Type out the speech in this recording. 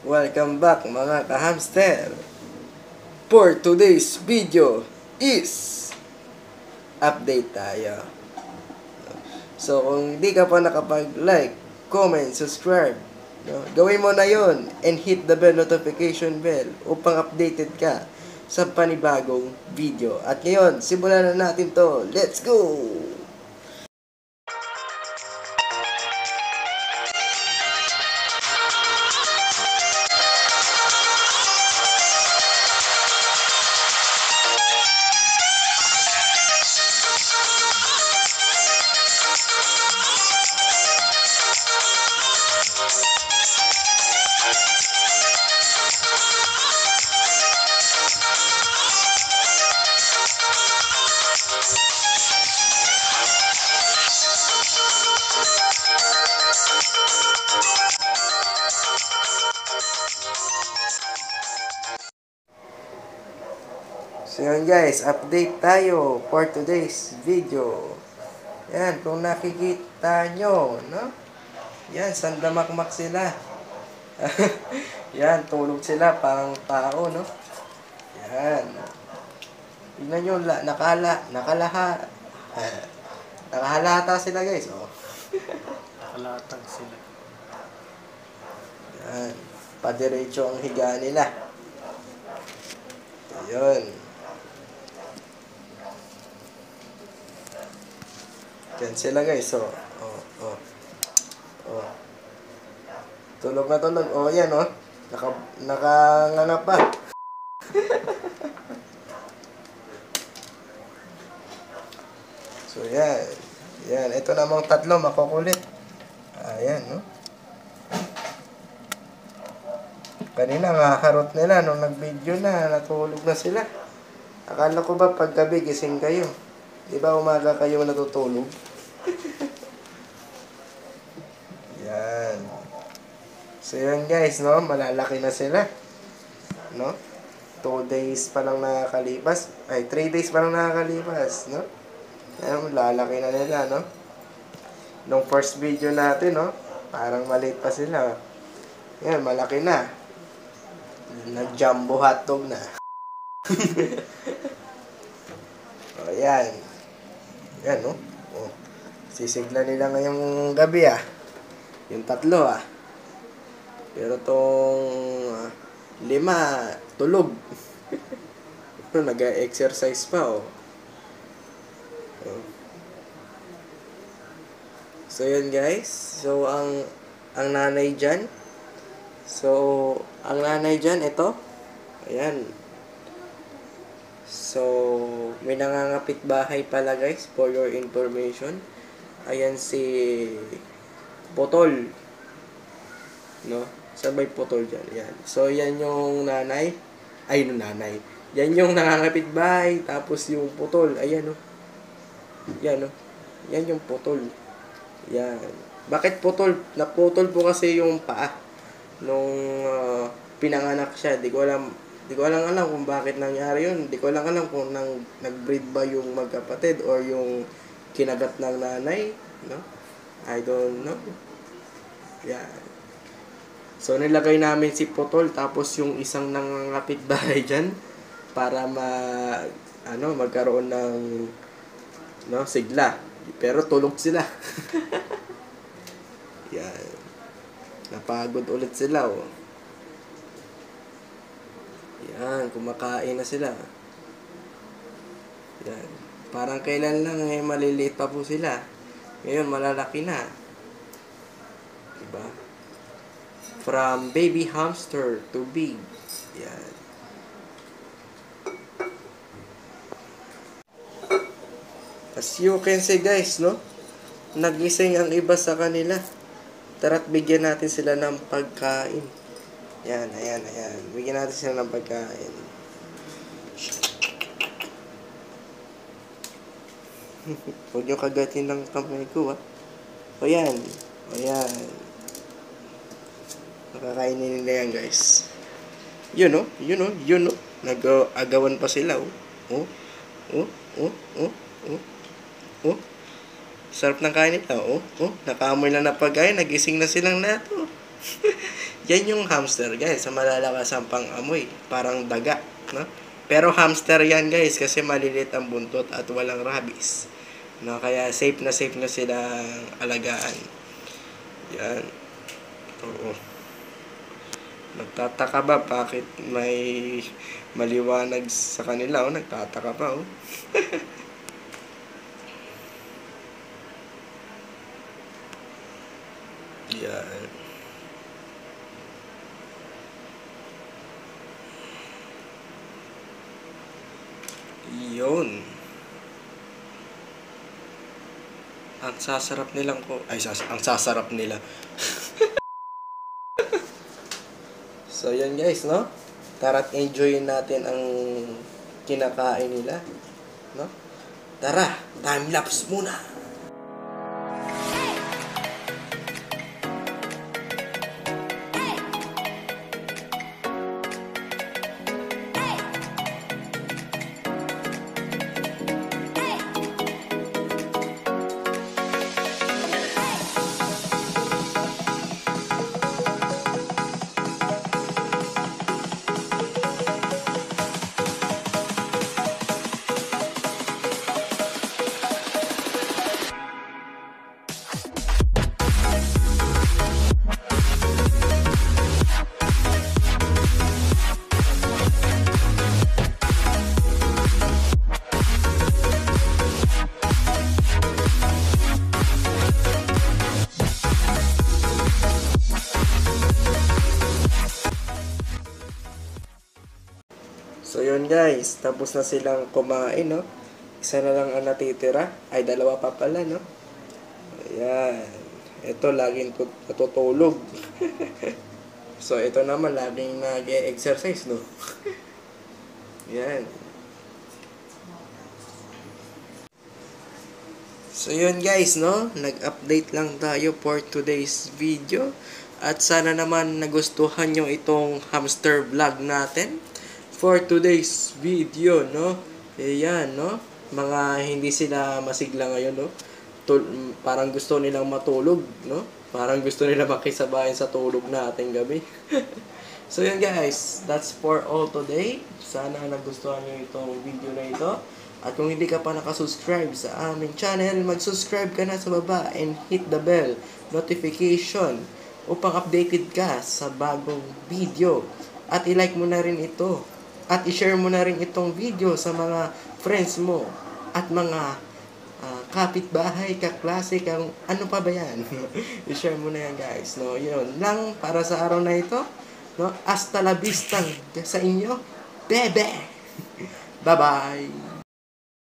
Welcome back mga kahamster. For today's video is update tayo. So kung hindi ka pa nakapag-like, comment, subscribe, no, gawin mo na yon and hit the bell notification bell upang updated ka sa panibagong video. At ngayon, simulan na natin to. Let's go! So yun guys, update tayo for today's video. Yan, kung nakikita nyo, no? Yan, sandamakmak sila. Yan, tulog sila parang tao, no? Yan. Tignan nyo, nakahalata sila guys, oh. Nakalatag sila. Yan, padiretso ang higa nila. Ayun. Yan sila guys, oh. Tulog na tulog. Oh, yan oh. Nakanganga pa. So yan. Yan, ito namang tatlo makukulit. Ayan, no. Kanina nga harot nila nung nag-video na, natulog na sila. Akala ko ba paggabi gising kayo? Di ba umaga kayo natutulog? Yan. So yan guys, no? Malalaki na sila. No? 2 days pa lang nakakalipas. Ay, 3 days pa lang nakakalipas, no? Yan, lalaki na nila, no? Nung first video natin, no? Parang maliit pa sila. Yan, malaki na. Nag-jumbo hotdog na. O, yan. Yan, no? O, sisigla nila ngayong gabi, ah. Yung tatlo, ah. Pero tong 5, tulog. Nag-exercise pa, oh. So, yun, guys. So, ang nanay dyan. So, ang nanay dyan, ito. Ayan. So, may nangangapit bahay pala guys, for your information. Ayan si Potol. No? Sabay Potol dyan. Ayan. So, yan yung nanay. Ay, no nanay. Yan yung nangangapit bahay. Tapos yung Potol. Ayan, no. Yan, no. Yan yung Potol. Yan. Bakit Potol? Naputol po kasi yung paa. Nung pinanganak siya. Di ko alam kung bakit nangyari yun. Di ko alam kung nag-breed ba yung magkapatid or yung kinagat ng nanay. No? I don't know. Yeah. So, nilagay namin si Potol tapos yung isang nangangapit bahay dyan para magkaroon ng sigla. Pero tulog sila. Yan. Napagod ulit sila, oh. Yan, kumakain na sila. Yan. Parang kailan lang maliliit pa po sila. Ngayon, malalaki na. Diba? From baby hamster to big. Yan. As you can see guys, no? Nagising ang iba sa kanila. Tara't bigyan natin sila ng pagkain. Yan, ayan. Bigyan natin sila ng pagkain. Huwag nyo kagatin ng kamay ko, ha? O yan. Nakakainin nila yan, guys. Yun, no? Nag-agawan pa sila, oh. Sarap ng kain nila, oh. Nakaamoy lang na pagkain, nagising na silang lahat, oh. Yan yung hamster, guys. Sa malalakas ang pang-amoy. Parang daga, no? Pero hamster yan, guys, kasi malilit ang buntot at walang rabies. No, kaya safe na silang alagaan. Yan. Oo. Nagtataka ba bakit may maliwanag sa kanila? O, nagtataka pa, oh. Yan. Yun. Ang sasarap nilang ko. Ay, ang sasarap nila. So, yan guys, no? Tara't enjoyin natin ang kinakain nila. No? Tara, time-lapse muna! So yun guys, tapos na silang kumain, no? Isa na lang ang natitira. Ay, dalawa pa pala, no? Ayan. Ito, laging natutulog. So, ito naman, laging nag-exercise, no? Ayan. So yun guys, no? Nag-update lang tayo for today's video. At sana naman nagustuhan nyo itong hamster vlog natin for today's video, no? Ayan, no? Mga hindi sila masigla ngayon, no? Parang gusto nilang matulog, no? Parang gusto nila makisabayan sa tulog natin gabi. So yun guys, that's for all today. Sana nagustuhan nyo itong video na ito. At kung hindi ka pa nakasubscribe sa aming channel, mag-subscribe ka na sa baba and hit the bell notification upang updated ka sa bagong video. At i-like mo na rin ito. At i-share mo na rin itong video sa mga friends mo at mga kapitbahay, kaklase, kang ano pa ba yan? I-share mo na yan guys. No, yun lang para sa araw na ito. No, hasta la vista sa inyo, bebe. Bye-bye.